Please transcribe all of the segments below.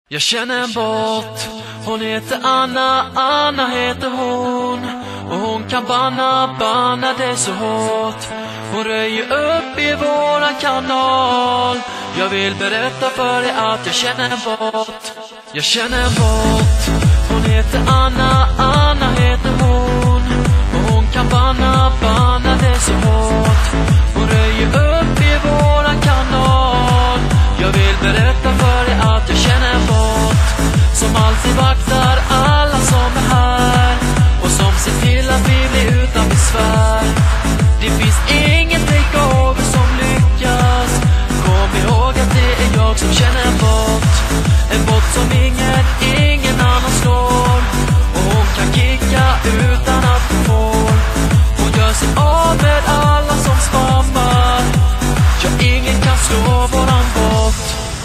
Jag känner en bot, hon heter Anna, Anna heter hon. Och hon kan banna det så hårt. Hon röjer upp i våran kanal. Jag vill berätta för dig att jag känner en bot. Jag känner en bot, hon heter Anna, Anna heter hon. Och hon kan banna det så hårt. Hon röjer upp i våran kanal. Jag vill berätta för dig att jag känner en bot som alltid vaktar alla som är här och som ser till att vi blir utan besvär. Det finns ingen takeover som lyckas. Kom ihåg att det är jag som känner en bot. En bot som ingen annan slår. Och hon kan kicka utan att hon får. Hon gör sig av med alla som spammar. Ja, ingen kan slå våran bot.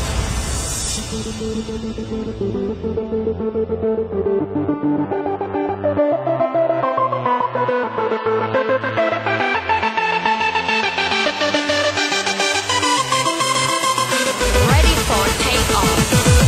Ready for takeoff.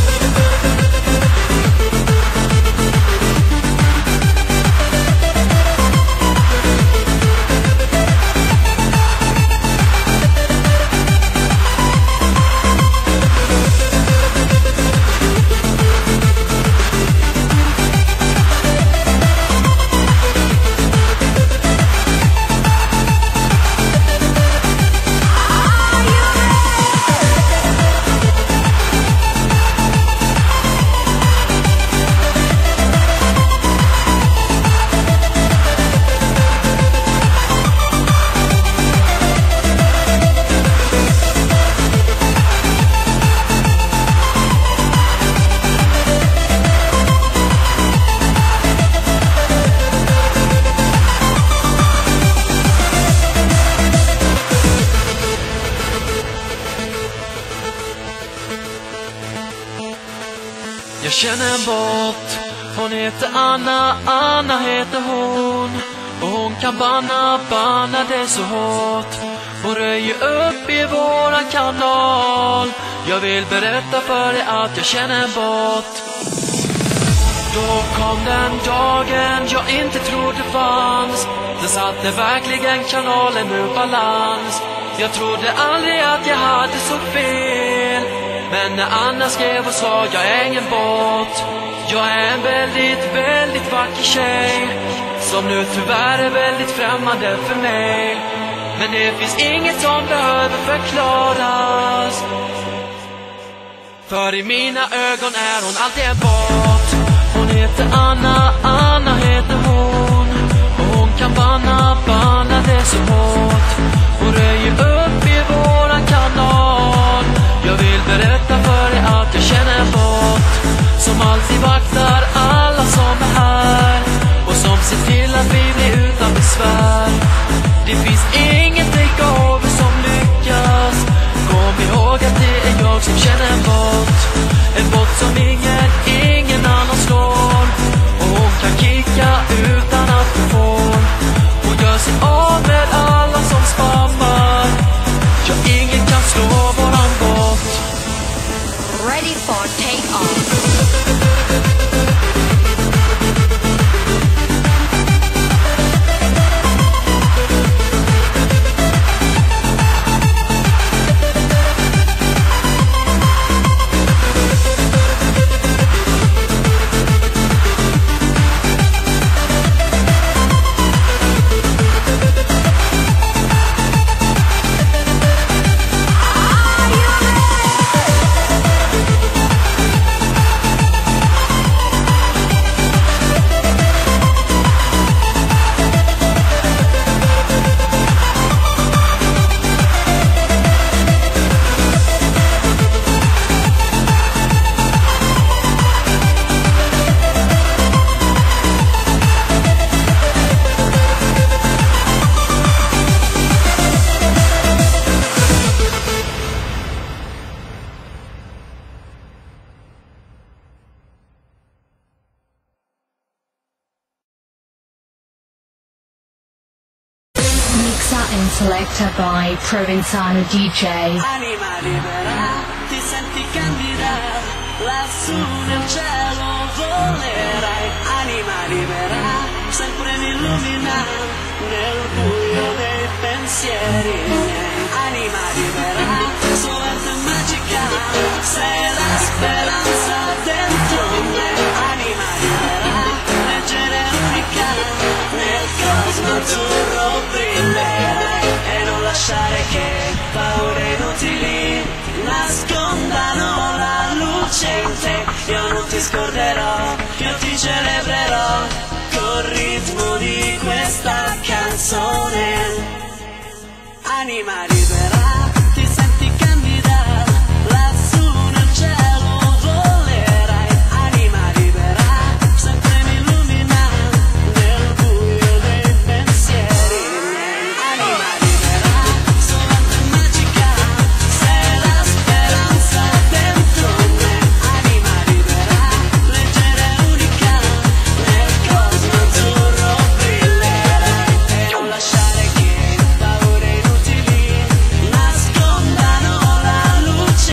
Jag känner en bot, hon heter Anna, Anna heter hon. Och hon kan banna det så hårt. Hon röjer upp i våran kanal. Jag vill berätta för dig att jag känner en bot. Då kom den dagen jag inte trodde fanns. Den satte verkligen kanalen ur balans. Jag trodde aldrig att jag hade så fel. Men när Anna skrev och sa jag är ingen bot. Jag är en väldigt vacker tjej som nu tyvärr är väldigt främmande för mig. Men det finns inget som behöver förklaras. För i mina ögon är hon alltid en bot. Hon heter Anna, Anna heter hon. Och hon kan banna det så hårt. Hon röjer upp i våran kanal. Jag vill berätta för dig att jag känner en bot som alltid vaktar alla som är här och som ser till att vi blir utan besvär. Det finns ingen takeover som lyckas. Kom ihåg att det är jag som känner en bot. En bot som ingen annan slår. Och hon kan kicka utan att hon får. Hon gör sig av med alla som spammar. Ja, ingen kan slå våran bot. Ready for takeoff. And selected by Provenzano DJ. Anima libera, ti senti candida. lassù nel cielo volerai. Anima libera, sempre mi illumina nel buio dei pensieri miei. Anima libera, solerte e magica, sei la speranza dentro me. Anima libera, leggera e unica, nel cosmo azzurro brillerai. E non lasciare che paure inutili nascondano la luce in te. Io non ti scorderò, io ti celebrerò col ritmo di questa canzone. Anima